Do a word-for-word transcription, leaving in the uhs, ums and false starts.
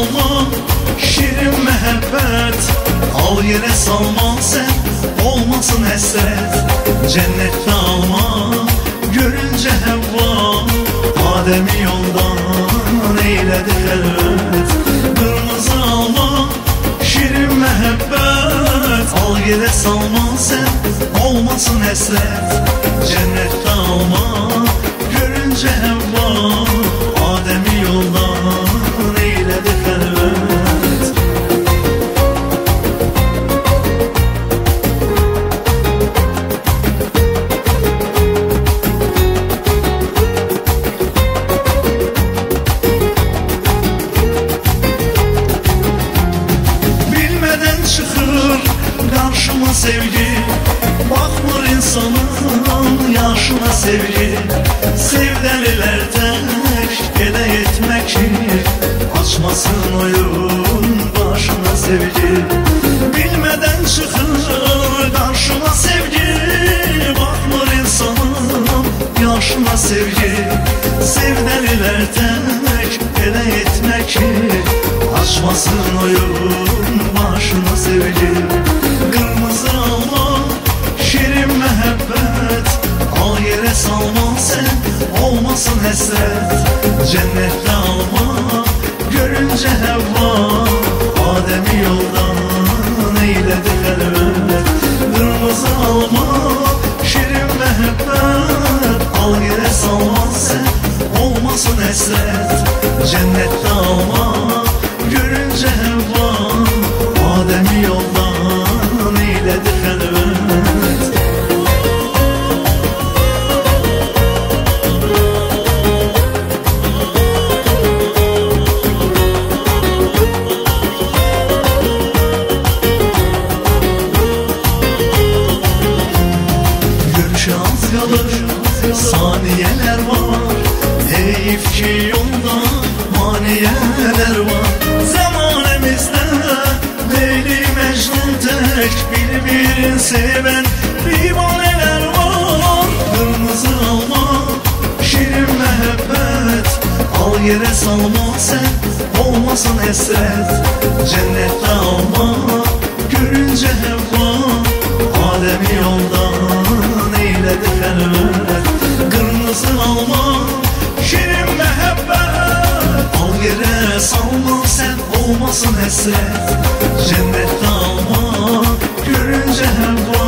alma şirin mehabbet, al yere salma sen, olmasın esret. Cennette alma görünce Havva, Adem'i yoldan eyledi helvet. Kırmızı alma şirin mehabbet, al yere salma sen, olmasın esret. Cennette alma görünce Havva, Adem'i yoldan eyledi helvet. Bilmeden çıkır karşıma sevgi, bakmır insanın yaşına sevgi. Sevdeliler tek ele yetmekdir, açmasın oyun başına sevgi. Bilmeden çıkır karşıma sevgi, bakmır insanın yaşına sevgi. Sevdeliler tek ele yetmekdir, açmasın oyun başına sevgi. Kırmızı alma şirin mehabbet, al yere salma sen, olmasın esret. Cennette alma görünce Havva, Adem'i yoldan eyledi helvet. Kırmızı alma şirin mehabbet, al yere salma sen, olmasın esret. Cennette alma görünce Havva, Adem'i yoldan eyledi helvet. Görüşe az kalır, saniyeler var, Eyüpçü yolda maniyeler var. Zamanemizde Leyli Mecnun tek, birbirini seven divaneler var. Kırmızı alma şirin mehabbet, al yere salma sen, olmasın esret. Cennette alma görünce Havva, Adem'i yoldan eyledi helvet. Kırmızı alma şirin mehabbet, al yere salma sen, olmasın esret. Cennette alma görünce Havva,